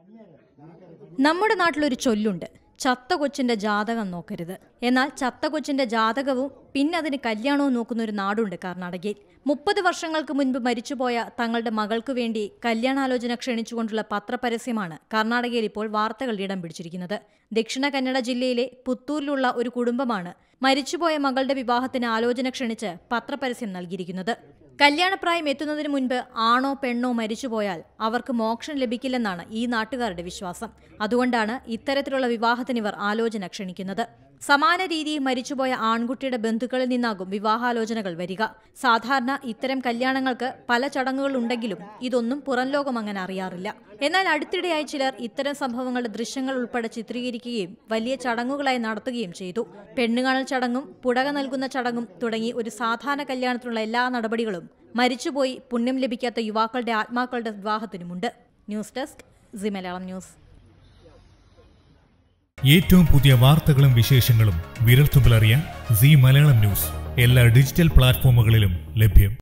നമ്മുടെ നാട്ടിലൊരു ചൊല്ലുണ്ട്, ചത്ത കൊച്ചിന്റെ ജാതകം നോക്കരുത്. എന്നാൽ ചത്ത കൊച്ചിന്റെ ജാതകവും പിന്നെ അതിന് കല്യാണവും നോക്കുന്ന ഒരു നാടുണ്ട് കർണാടകയിൽ. 30 വർഷങ്ങൾക്ക് മുൻപ് മരിച്ചുപോയ തങ്ങളുടെ മകൾക്കു വേണ്ടി കല്യാണാലോചന ക്ഷണിച്ചുകൊണ്ടുള്ള പത്രപരസ്യമാണ് കർണാടകയിൽ ഇപ്പോൾ വാർത്തകൾ ഇടം പിടിച്ചിരിക്കുന്നത്. ദക്ഷിണ കന്നഡ ജില്ലയിലെ പുത്തൂരിലുള്ള ഒരു കുടുംബമാണ് മരിച്ചുപോയ മകളുടെ വിവാഹത്തിന് ആലോചന ക്ഷണിച്ച് പത്രപരസ്യം നൽകിയിരിക്കുന്നത്. കല്യാണപ്രായം എത്തുന്നതിന് മുൻപ് ആണോ പെണ്ണോ മരിച്ചുപോയാൽ അവർക്ക് മോക്ഷം ലഭിക്കില്ലെന്നാണ് ഈ നാട്ടുകാരുടെ വിശ്വാസം. അതുകൊണ്ടാണ് ഇത്തരത്തിലുള്ള വിവാഹത്തിനിവർ ആലോചന ക്ഷണിക്കുന്നത്. സമാന രീതിയിൽ മരിച്ചുപോയ ആൺകുട്ടിയുടെ ബന്ധുക്കളിൽ നിന്നാകും വിവാഹാലോചനകൾ വരിക. സാധാരണ ഇത്തരം കല്യാണങ്ങൾക്ക് പല ചടങ്ങുകളുണ്ടെങ്കിലും ഇതൊന്നും പുറം ലോകം അങ്ങനെ അറിയാറില്ല. എന്നാൽ അടുത്തിടെയായി ചിലർ ഇത്തരം സംഭവങ്ങളുടെ ദൃശ്യങ്ങൾ ഉൾപ്പെടെ ചിത്രീകരിക്കുകയും വലിയ ചടങ്ങുകളായി നടത്തുകയും ചെയ്തു. പെണ്ണുകാണൽ ചടങ്ങും പുടക നൽകുന്ന ചടങ്ങും തുടങ്ങി ഒരു സാധാരണ കല്യാണത്തിനുള്ള എല്ലാ നടപടികളും മരിച്ചുപോയി പുണ്യം ലഭിക്കാത്ത യുവാക്കളുടെ ആത്മാക്കളുടെ വിവാഹത്തിനുമുണ്ട്. News desk C Malayalam news. ഏറ്റവും പുതിയ വാർത്തകളും വിശേഷങ്ങളും വിരൽത്തുമ്പിലറിയാൻ സി മലയാളം ന്യൂസ് എല്ലാ ഡിജിറ്റൽ പ്ലാറ്റ്ഫോമുകളിലും ലഭ്യം.